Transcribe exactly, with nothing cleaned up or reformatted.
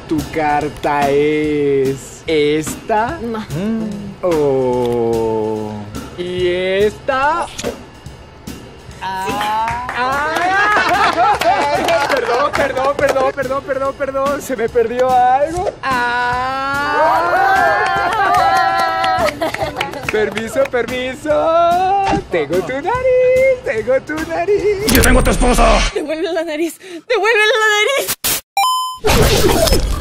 ¿Tu carta es esta? No. Oh. ¿Y esta? Ah. Ah. Perdón, perdón, perdón, perdón, perdón, perdón. ¿Se me perdió algo? Ah. Permiso, permiso. Tengo tu nariz, tengo tu nariz. ¡Yo tengo a tu esposa! Devuelve la nariz, devuelve la nariz.